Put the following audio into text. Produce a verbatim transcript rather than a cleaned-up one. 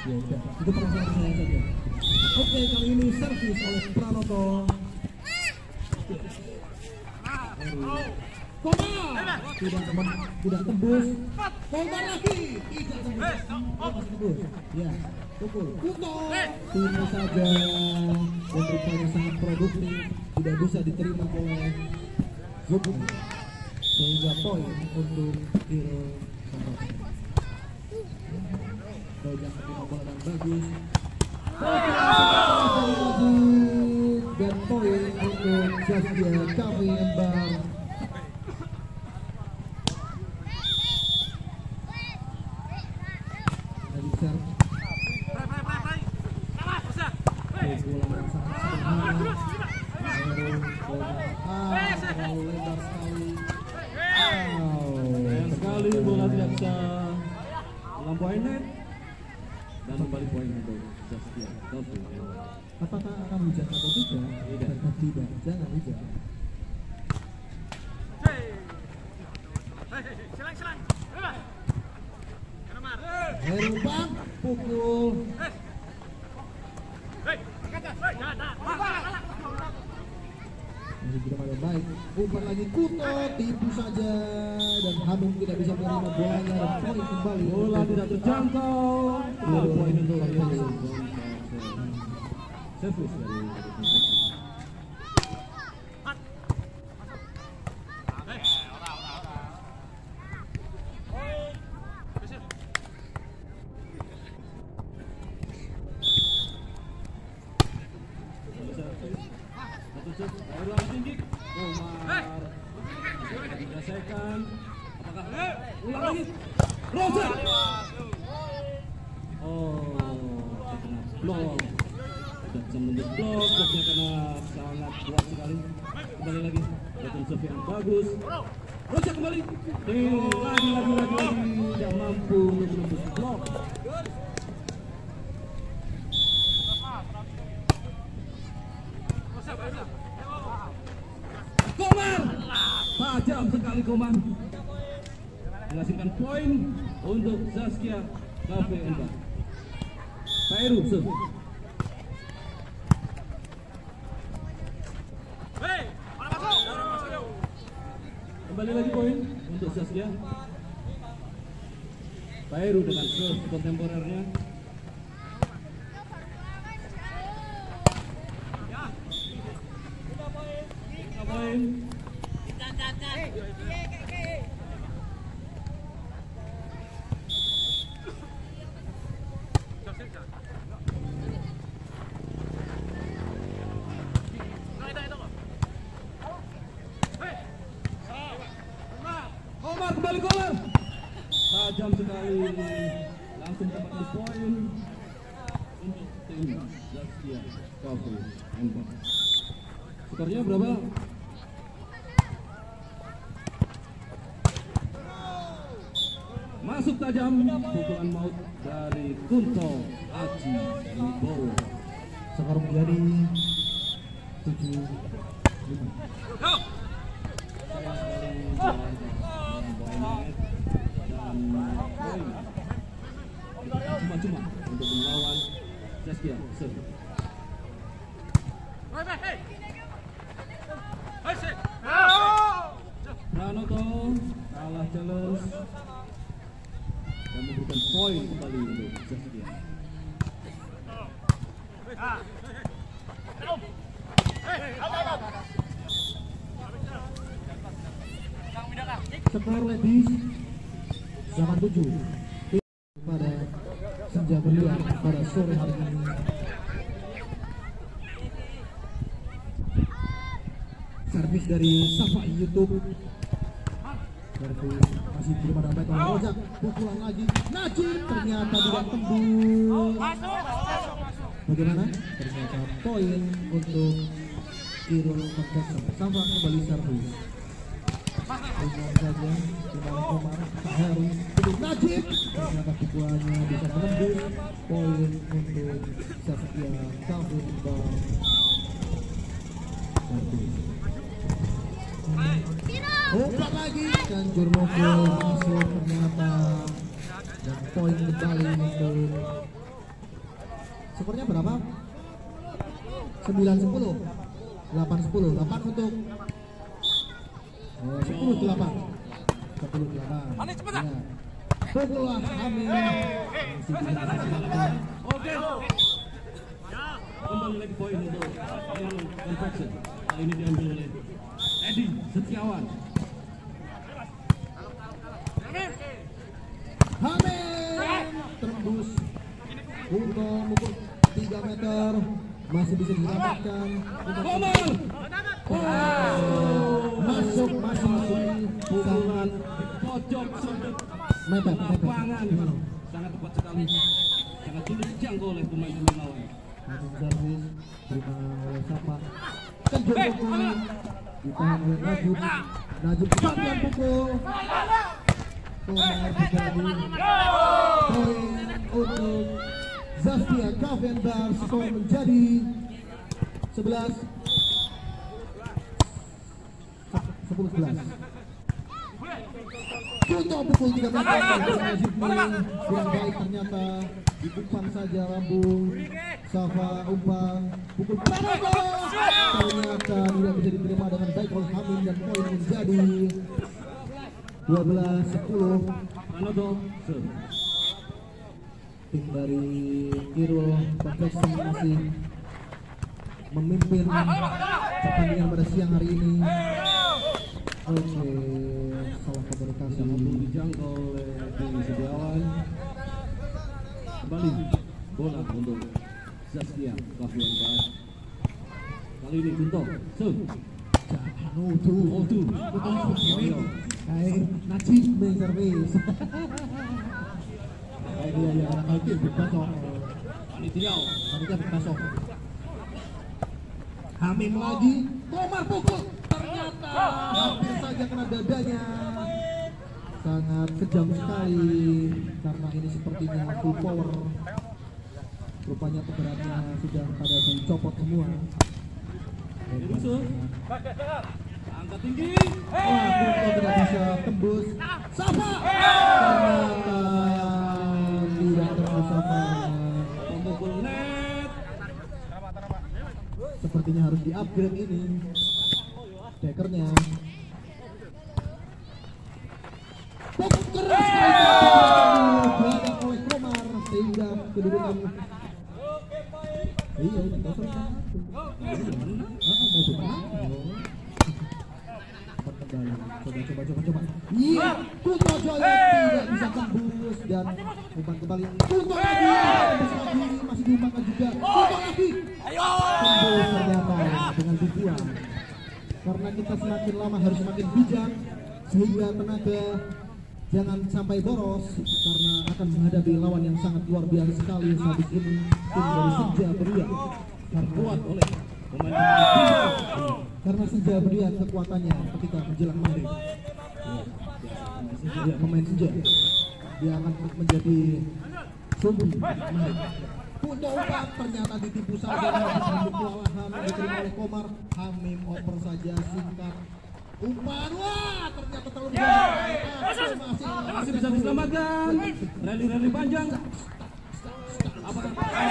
Ya udah, itu perasaan saya saja. Oke, kali ini servis oleh Pranoto. Komar tidak teman, tidak tembus. Komar lagi tidak tembus. Masih tembus. Ya, pukul. Kuto ini saja yang rupanya sangat produktif, tidak bisa diterima oleh Zubu, sehingga poin untuk Hero Kampas. Banyak terima bola dan bagus. Dan poin untuk Saskia Kami Embar. Dari serve. Bola yang sangat sederhana. Terlalu lebar sekali. Sayang sekali bola tidak bisa melampaui net. Dan kembali poin untuk Saskia Kami. Apakah akan hujan atau tidak? Tidak. Tidak, jangan hujan. Herubang pukul. Masih tidak ada baik. Umpan lagi Kuto, tipu saja dan Hanum tidak bisa menerima bolanya dan poin kembali. Bola tidak terjangkau. Dua poin untuk Hero. Servis dari Bola tinggi, Komar menyelesaikan. Apakah ulang lagi? Rosa. Oh, terkena blok. Tidak bisa menembus blok, bloknya kena sangat kuat sekali. Kembali lagi, return serve yang bagus. Rosa kembali. Eh, lagi lagi lagi lagi tidak mampu menembus blok. Komar, tajam sekali Komar, menghasilkan poin untuk Saskia Kami Embar. Kairu serve. Kembali lagi poin untuk Saskia. Kairu dengan serve kontemporernya. Poin. Komar kembali Komar. Tajam sekali, langsung dapat di poin untuk tim Saskia Kami Embar. Skornya berapa? Masuk tajam, pukulan maut dari Kunto Aji Wibowo. Skor menjadi tujuh lima. Sayang sekali jalan membawa net dan poin cuma-cuma untuk melawan Saskia serve. Pranoto kalah jelas dan memberikan poin kembali untuk Saskia. Skor ladies delapan tujuh pada senja belia pada sore hari ini. Servis dari Safa YouTube. Servis masih belum ada baik oleh Rojak. Pukulan lagi Najib ternyata tidak tembus. Bagaimana? Ternyata poin untuk Hero Kampas. Safa kembali servis. Ringan saja, kembali Komar, Heru, untuk Najib. Ternyata pukulannya bisa menembus. Poin untuk Saskia Kami Embar. Umpan lagi dan Jurmoko masuk ternyata dan poin kembali untuk Skornya berapa? sembilan sepuluh. delapan sepuluh. delapan untuk oh, sepuluh delapan. sepuluh delapan. Ya. Pukulan Hamil. Oke. Kembali lagi poin untuk Elon Confection. Kali ini diambil oleh Edi Setiawan. Hamil tembus untuk mukul tiga meter, masih bisa diselamatkan. Komar. Oh, masuk masuk Pukulan pojok sudut mepet mepet. lapangan. Sangat tepat sekali. Sangat sulit dijangkau oleh pemain-pemain lawan. Masuk servis terima oleh Sapa. Kejut pukul ditahan oleh Najib. Najib sampai pukul. Komar terjadi. Poin untuk Zastia Kavendar, skor menjadi sebelas sepuluh sebelas. Kunto pukul tiga meter Najib ini kurang baik ternyata, diumpan saja lambung. Safa umpan pukul pertama ternyata tidak bisa diterima dengan baik oleh Hamim dan poin menjadi dua belas sepuluh. Anodo Tim dari Kirul Confection masih memimpin pertandingan pada siang hari ini. Oke, salah komunikasi belum dijangkau oleh Edi Setiawan. Kembali bola untuk Zastia Kavendar. Kali ini Kunto. Sun. Oh tuh, Oh tuh. kayak Najib main servis. Kayak dia ya anak kaki berkosong. Panitia. Panitia berkosong. Hamim lagi, Komar pukul. Ternyata hampir saja kena dadanya. Sangat kejam sekali karena ini sepertinya full power. Rupanya keberatnya sudah pada dicopot semua. Musuh. Angkat tinggi. Wah, Kunto tidak bisa tembus. Safa. Ternyata tidak tembus Safa. Pemukul net. Sepertinya harus di-upgrade ini dekernya. Pukul keras sekali badan oleh Komar sehingga kedudukan iya ini kosong kan. Ah, mau menang. Kembali. Coba coba coba coba. Iya, Kunto Jaya tidak bisa tembus dan umpan kembali. Kunto lagi, tembus lagi, masih diumpankan juga. Kunto lagi. Tembus ternyata dengan tujuan. Karena kita semakin lama harus semakin bijak sehingga tenaga jangan sampai boros karena akan menghadapi lawan yang sangat luar biasa sekali saat ini, tim dari Senja Berian terkuat oleh pemain-pemain karena Senja Berian kekuatannya ketika menjelang maghrib. Ya, pemain Senja dia akan menjadi zombie maghrib. Kunto umpan ternyata ditipu saja untuk kewalahan diterima oleh Komar. Hamim oper saja singkat umpan, wah ternyata terlalu masih Masih bisa diselamatkan. Rally-rally panjang. Apakah